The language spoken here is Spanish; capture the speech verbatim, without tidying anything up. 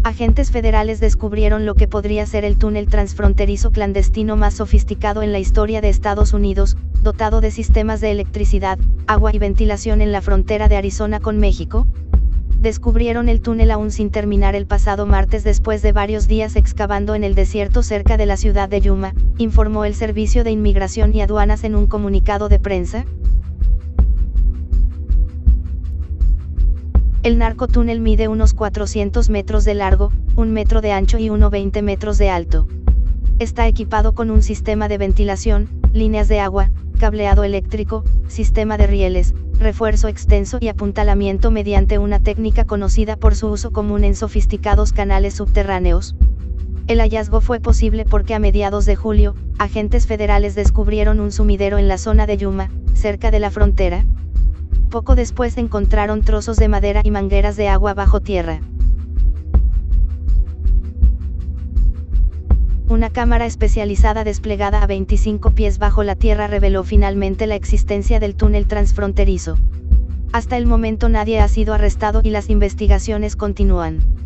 Agentes federales descubrieron lo que podría ser el túnel transfronterizo clandestino más sofisticado en la historia de Estados Unidos, dotado de sistemas de electricidad, agua y ventilación en la frontera de Arizona con México. Descubrieron el túnel aún sin terminar el pasado martes después de varios días excavando en el desierto cerca de la ciudad de Yuma, informó el Servicio de Inmigración y Aduanas en un comunicado de prensa. El narcotúnel mide unos cuatrocientos metros de largo, un metro de ancho y unos veinte metros de alto. Está equipado con un sistema de ventilación, líneas de agua, cableado eléctrico, sistema de rieles, refuerzo extenso y apuntalamiento mediante una técnica conocida por su uso común en sofisticados canales subterráneos. El hallazgo fue posible porque a mediados de julio, agentes federales descubrieron un sumidero en la zona de Yuma, cerca de la frontera. Poco después encontraron trozos de madera y mangueras de agua bajo tierra. Una cámara especializada desplegada a veinticinco pies bajo la tierra reveló finalmente la existencia del túnel transfronterizo. Hasta el momento nadie ha sido arrestado y las investigaciones continúan.